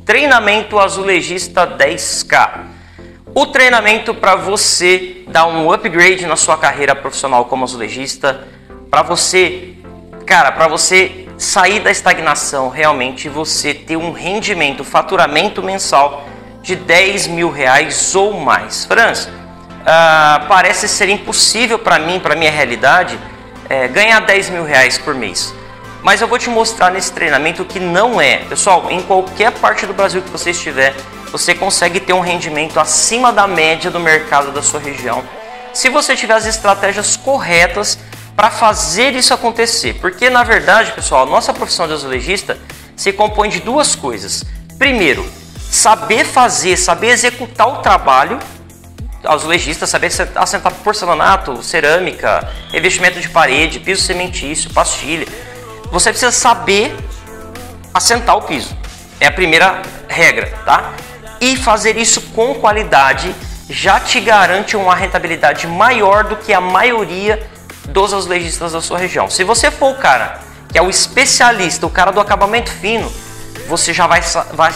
Treinamento Azulejista 10K. O treinamento para você dar um upgrade na sua carreira profissional como azulejista, para você, cara, para você sair da estagnação, realmente você ter um rendimento, faturamento mensal de 10 mil reais ou mais. Franz, parece ser impossível para mim, para minha realidade, ganhar 10 mil reais por mês. Mas eu vou te mostrar nesse treinamento que não é. Pessoal, em qualquer parte do Brasil que você estiver, você consegue ter um rendimento acima da média do mercado da sua região, se você tiver as estratégias corretas para fazer isso acontecer. Porque, na verdade, pessoal, a nossa profissão de azulejista se compõe de duas coisas. Primeiro, saber fazer, saber executar o trabalho. Azulejista, saber assentar porcelanato, cerâmica, revestimento de parede, piso cementício, pastilha. Você precisa saber assentar o piso. É a primeira regra, tá? E fazer isso com qualidade já te garante uma rentabilidade maior do que a maioria dos azulejistas da sua região. Se você for o cara que é o especialista, o cara do acabamento fino, você já vai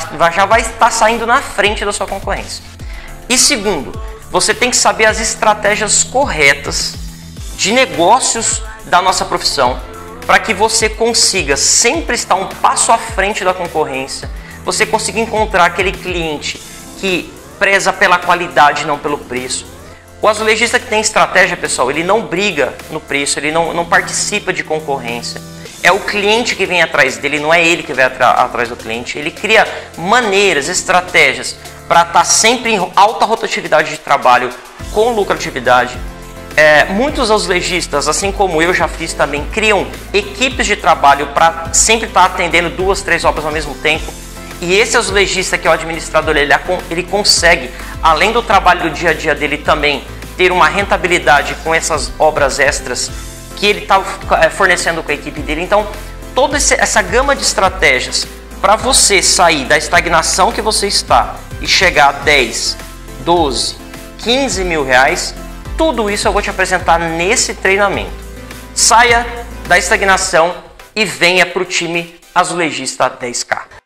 estar saindo na frente da sua concorrência. E segundo, você tem que saber as estratégias corretas de negócios da nossa profissão para que você consiga sempre estar um passo à frente da concorrência, você consiga encontrar aquele cliente que preza pela qualidade, não pelo preço. O azulejista que tem estratégia, pessoal, ele não briga no preço, ele não participa de concorrência. É o cliente que vem atrás dele, não é ele que vai atrás do cliente. Ele cria maneiras, estratégias para estar sempre em alta rotatividade de trabalho, com lucratividade. Muitos azulejistas, assim como eu já fiz também, criam equipes de trabalho para sempre estar atendendo 2, 3 obras ao mesmo tempo. E esse azulejista que é o administrador, ele consegue, além do trabalho do dia a dia dele também, ter uma rentabilidade com essas obras extras que ele está fornecendo com a equipe dele. Então, toda essa gama de estratégias para você sair da estagnação que você está e chegar a 10, 12, 15 mil reais, tudo isso eu vou te apresentar nesse treinamento. Saia da estagnação e venha para o time Azulejista 10K.